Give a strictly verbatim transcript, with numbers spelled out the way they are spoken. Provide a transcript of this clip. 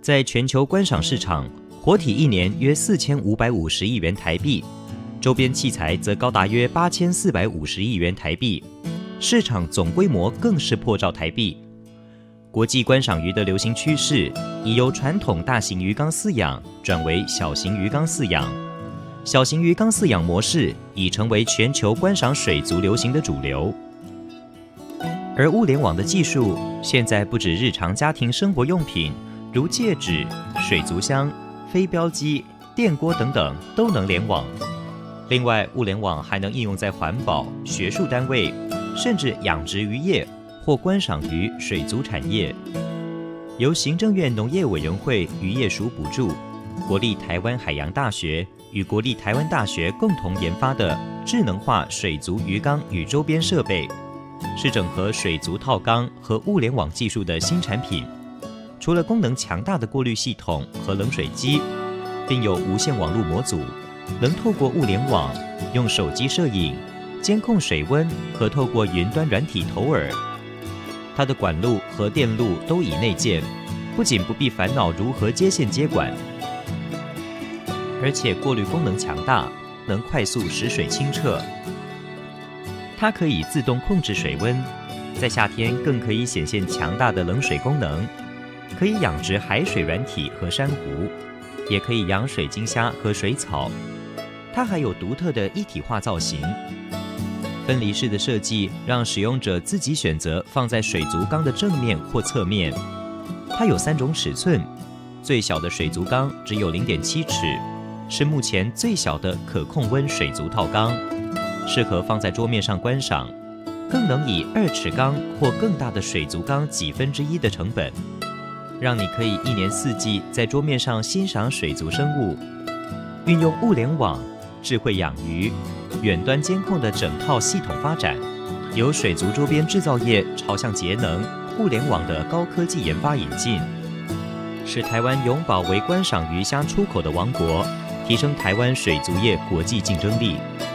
在全球观赏市场，活体一年约四千五百五十亿元台币，周边器材则高达约八千四百五十亿元台币，市场总规模更是破兆台币。国际观赏鱼的流行趋势已由传统大型鱼缸饲养转为小型鱼缸饲养，小型鱼缸饲养模式已成为全球观赏水族流行的主流。而物联网的技术现在不止日常家庭生活用品，如戒指、水族箱、飞镖机、电锅等等都能联网。另外，物联网还能应用在环保、学术单位，甚至养殖渔业或观赏鱼水族产业。由行政院农业委员会渔业署补助，国立台湾海洋大学与国立台湾大学共同研发的智能化水族鱼缸与周边设备，是整合水族套缸和物联网技术的新产品。除了功能强大的过滤系统和冷水机，并有无线网络模组，能透过物联网用手机摄影、监控水温和透过云端软体投饵。它的管路和电路都已内建，不仅不必烦恼如何接线接管，而且过滤功能强大，能快速使水清澈。它可以自动控制水温，在夏天更可以显现强大的冷水功能，可以养殖海水软体和珊瑚，也可以养水晶虾和水草。它还有独特的一体化造型，分离式的设计让使用者自己选择放在水族缸的正面或侧面。它有三种尺寸，最小的水族缸只有 零点七尺，是目前最小的可控温水族套缸，适合放在桌面上观赏，更能以二尺缸或更大的水族缸几分之一的成本，让你可以一年四季在桌面上欣赏水族生物。运用物联网、智慧养鱼、远端监控的整套系统发展，由水族周边制造业朝向节能、物联网的高科技研发引进，使台湾永保为观赏鱼虾出口的王国，提升台湾水族业国际竞争力。